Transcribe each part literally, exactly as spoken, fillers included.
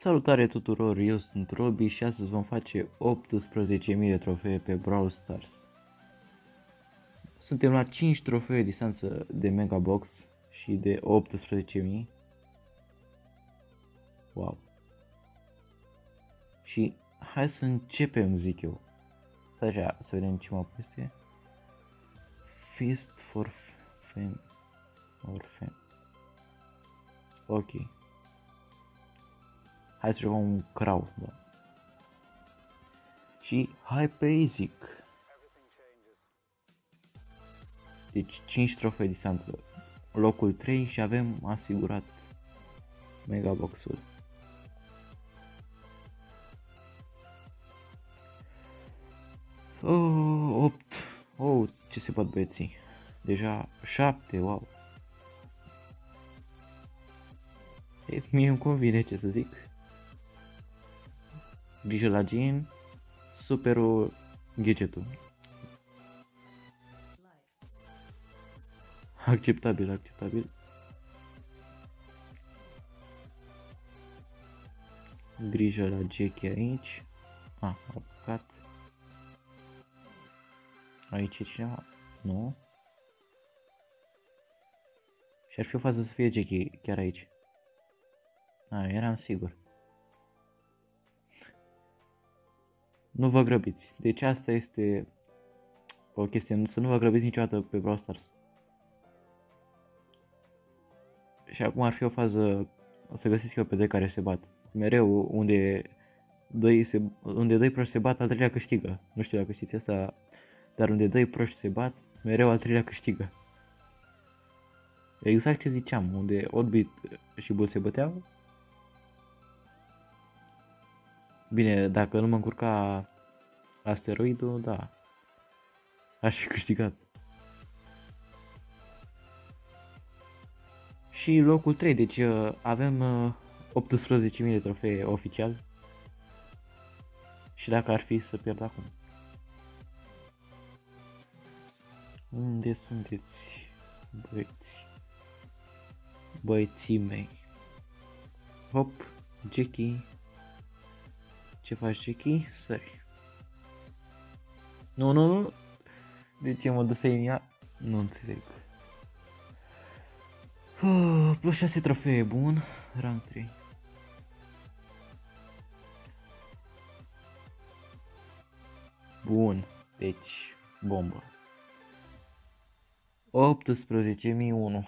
Salutare tuturor, eu sunt Robi și astăzi vom face optsprezece mii de trofee pe Brawl Stars. Suntem la cinci trofee distanță de Megabox și de optsprezece mii. Wow. Și hai să începem, zic eu. Stai așa, să vedem ce mă peste. Feast for Fame. Or Fame. Ok. Hai să jucăm un Crow, da. Și hai pe Easy. Deci cinci trofee distanță. Locul trei și avem asigurat Megabox-ul. Oh, opt. Oh, ce se bat băieții. Deja șapte, wow. E, mie îmi convine, ce să zic. Grijă la Jean. Superul gadgetul. Acceptabil, acceptabil. Grijă la Jackie aici. Ah, a apucat. Aici e cineva? Nu. Și ar fi o fază să fie Jackie chiar aici. Ah, eram sigur. Nu vă grăbiți. Deci asta este o chestie. Să nu vă grăbiți niciodată pe Brawl Stars. Și acum ar fi o fază să găsiți eu pe doi care se bat. Mereu unde doi, se, unde doi proști se bat, al treilea câștigă. Nu știu dacă știți asta, dar unde doi proști se bat, mereu al treilea câștigă. Exact ce ziceam, unde Oddbit și Bull se băteau. Bine, dacă nu mă încurca asteroidul, da, aș fi câștigat. Și locul trei, deci avem optsprezece mii de trofee oficial. Și dacă ar fi să pierd acum. Unde sunteți, băieți? Băieții mei. Hop, Jackie. Ce faci, Jackie? Sări. Nu, nu, nu. De ce mă dă în ea? Nu înțeleg. Oh, plus șase trofee, bun. Rank trei. Bun. Deci, bombă. optsprezece mii unu.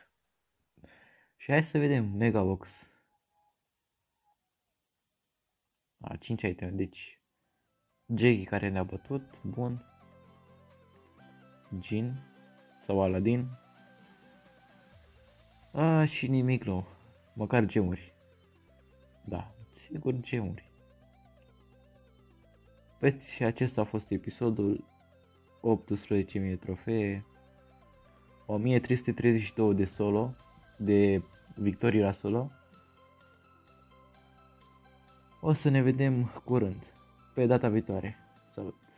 Și hai să vedem Megabox. A, cinci iteme, deci Jackie care ne-a bătut, bun. Jean sau Aladdin. A, și nimic nou, măcar gemuri. Da, sigur gemuri. Păi, acesta a fost episodul. optsprezece mii de trofee, o mie trei sute treizeci și doi de solo, de victorii la solo. O să ne vedem curând, pe data viitoare. Salut!